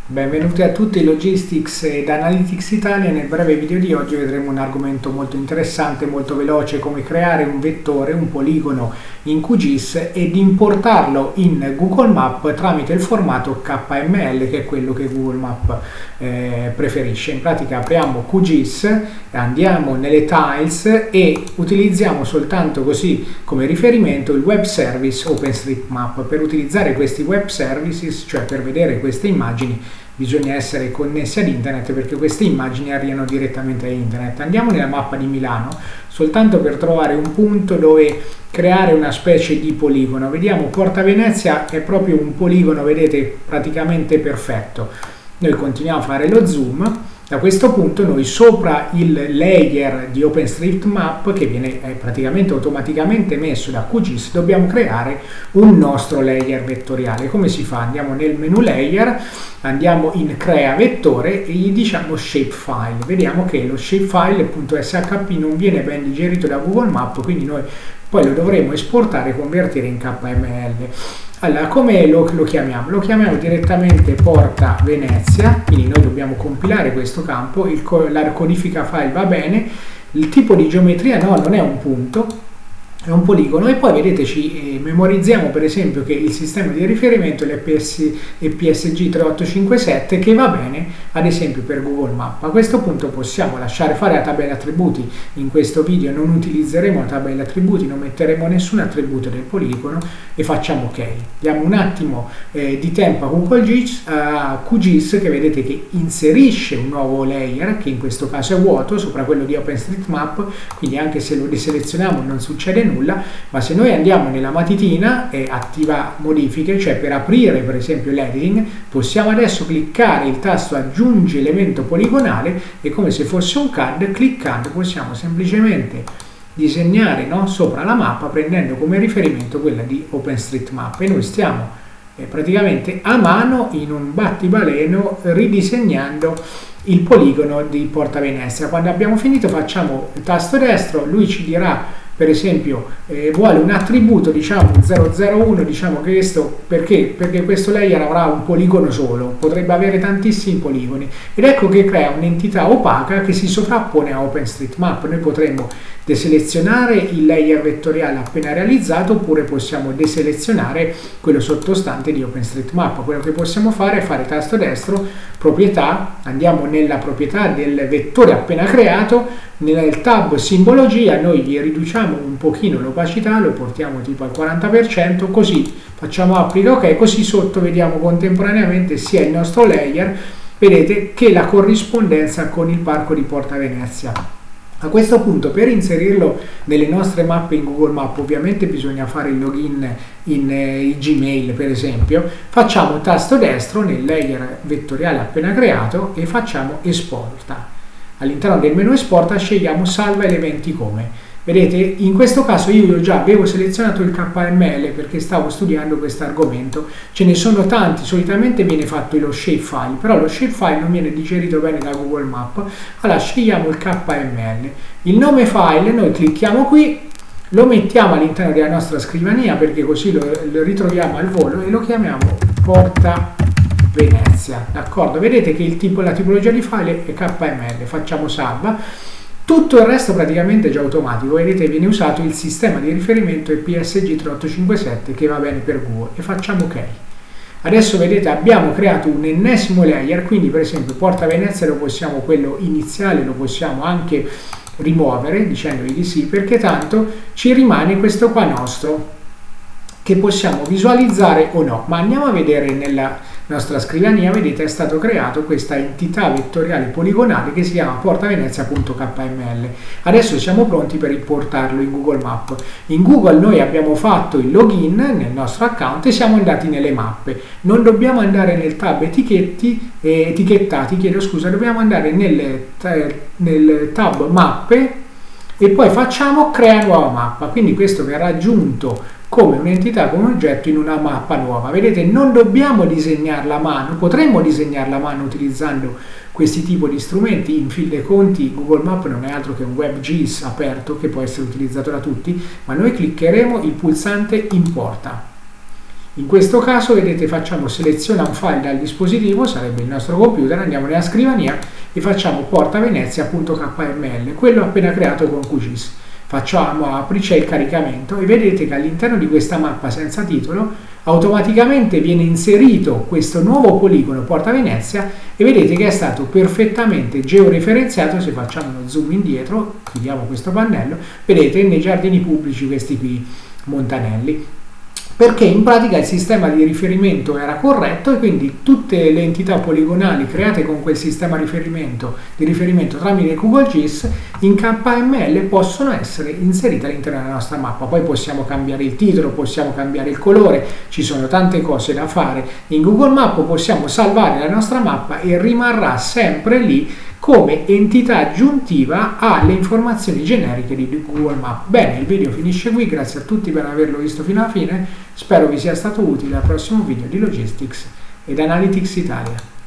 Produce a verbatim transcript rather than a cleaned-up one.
Benvenuti a tutti Logistics ed Analytics Italia. Nel breve video di oggi vedremo un argomento molto interessante, molto veloce, come creare un vettore, un poligono in Q G I S ed importarlo in Google Map tramite il formato K M L, che è quello che Google Map eh, preferisce. In pratica apriamo Q G I S, andiamo nelle tiles e utilizziamo soltanto così come riferimento il web service OpenStreetMap. Per utilizzare questi web services, cioè per vedere queste immagini, bisogna essere connessi ad internet, perché queste immagini arrivano direttamente a internet. Andiamo nella mappa di Milano soltanto per trovare un punto dove creare una specie di poligono. Vediamo, Porta Venezia è proprio un poligono, vedete, praticamente perfetto. Noi continuiamo a fare lo zoom. Da questo punto noi sopra il layer di OpenStreetMap, che viene eh, praticamente automaticamente messo da Q G I S, dobbiamo creare un nostro layer vettoriale. Come si fa? Andiamo nel menu layer, andiamo in crea vettore e gli diciamo shapefile. Vediamo che lo shapefile.shp non viene ben digerito da Google Map, quindi noi poi lo dovremo esportare e convertire in K M L. Allora, come lo, lo chiamiamo? Lo chiamiamo direttamente Porta Venezia, quindi noi dobbiamo compilare questo campo, il, la codifica file va bene, il tipo di geometria no, non è un punto, è un poligono, e poi vedete ci eh, memorizziamo per esempio che il sistema di riferimento è l'P S G tre otto cinque sette, che va bene ad esempio per Google Map. A questo punto possiamo lasciare fare la tabella attributi. In questo video non utilizzeremo la tabella attributi, non metteremo nessun attributo del poligono e facciamo ok. Diamo un attimo eh, di tempo a Google G I S, a Q G I S, che vedete che inserisce un nuovo layer, che in questo caso è vuoto, sopra quello di OpenStreetMap, quindi anche se lo deselezioniamo non succede nulla. Nulla, ma se noi andiamo nella matitina e attiva modifiche, cioè per aprire per esempio l'editing, possiamo adesso cliccare il tasto aggiungi elemento poligonale e, come se fosse un C A D, cliccando possiamo semplicemente disegnare, no, sopra la mappa, prendendo come riferimento quella di OpenStreetMap, e noi stiamo eh, praticamente a mano in un battibaleno ridisegnando il poligono di Porta Venezia. Quando abbiamo finito facciamo il tasto destro, lui ci dirà per esempio eh, vuole un attributo, diciamo zero zero uno, diciamo che questo perché? Perché questo layer avrà un poligono solo, potrebbe avere tantissimi poligoni, ed ecco che crea un'entità opaca che si sovrappone a OpenStreetMap. Noi potremmo deselezionare il layer vettoriale appena realizzato, oppure possiamo deselezionare quello sottostante di OpenStreetMap. Quello che possiamo fare è fare tasto destro, proprietà, andiamo nella proprietà del vettore appena creato, nel tab simbologia noi gli riduciamo un pochino l'opacità, lo portiamo tipo al quaranta per cento, così facciamo applica ok, così sotto vediamo contemporaneamente sia il nostro layer, vedete, che la corrispondenza con il parco di Porta Venezia. A questo punto, per inserirlo nelle nostre mappe in Google Map, ovviamente bisogna fare il login in eh, Gmail per esempio. Facciamo tasto destro nel layer vettoriale appena creato e facciamo esporta. All'interno del menu esporta scegliamo salva elementi come. Vedete, in questo caso io già avevo selezionato il K M L perché stavo studiando questo argomento. Ce ne sono tanti, solitamente viene fatto lo shapefile, però lo shapefile non viene digerito bene da Google Map. Allora scegliamo il K M L. Il nome file noi clicchiamo qui, lo mettiamo all'interno della nostra scrivania perché così lo, lo ritroviamo al volo, e lo chiamiamo Porta Venezia, d'accordo? Vedete che il tipo, la tipologia di file è K M L. Facciamo salva. Tutto il resto praticamente è già automatico, vedete, viene usato il sistema di riferimento è P S G tre otto cinque sette, che va bene per Google, e facciamo ok. Adesso vedete abbiamo creato un ennesimo layer, quindi per esempio Porta Venezia lo possiamo, quello iniziale lo possiamo anche rimuovere dicendogli di sì, perché tanto ci rimane questo qua nostro che possiamo visualizzare o no. Ma andiamo a vedere nella nostra scrivania, vedete, è stato creato questa entità vettoriale poligonale che si chiama portavenezia.kml. Adesso siamo pronti per importarlo in Google Map. In Google noi abbiamo fatto il login nel nostro account e siamo andati nelle mappe. Non dobbiamo andare nel tab etichetti, eh, etichettati, chiedo scusa, dobbiamo andare nel, nel tab mappe e poi facciamo crea nuova mappa. Quindi questo verrà aggiunto come un'entità, come oggetto in una mappa nuova. Vedete, non dobbiamo disegnarla a mano, potremmo disegnarla a mano utilizzando questi tipi di strumenti. In fin dei conti Google Map non è altro che un web G I S aperto che può essere utilizzato da tutti, ma noi cliccheremo il pulsante importa. In questo caso, vedete, facciamo seleziona un file dal dispositivo, sarebbe il nostro computer, andiamo nella scrivania e facciamo portavenezia.kml, quello appena creato con Q G I S. Facciamo apri, c'è il caricamento e vedete che all'interno di questa mappa senza titolo automaticamente viene inserito questo nuovo poligono Porta Venezia e vedete che è stato perfettamente georeferenziato. Se facciamo uno zoom indietro, chiudiamo questo pannello, vedete nei giardini pubblici questi qui montanelli, perché in pratica il sistema di riferimento era corretto e quindi tutte le entità poligonali create con quel sistema riferimento, di riferimento tramite Google G I S in K M L possono essere inserite all'interno della nostra mappa. Poi possiamo cambiare il titolo, possiamo cambiare il colore, ci sono tante cose da fare. In Google Maps possiamo salvare la nostra mappa e rimarrà sempre lì come entità aggiuntiva alle informazioni generiche di Google Maps. Bene, il video finisce qui, grazie a tutti per averlo visto fino alla fine, spero vi sia stato utile al prossimo video di Logistics ed Analytics Italia.